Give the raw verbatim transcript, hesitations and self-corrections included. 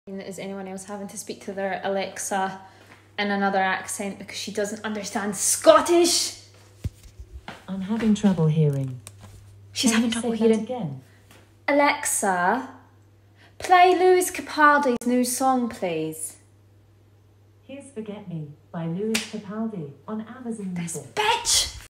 Is anyone else having to speak to their Alexa in another accent because she doesn't understand Scottish? I'm having trouble hearing. She's Can having you trouble say that hearing. again? Alexa, play Lewis Capaldi's new song, please. Here's Forget Me by Lewis Capaldi on Amazon This Music. bitch!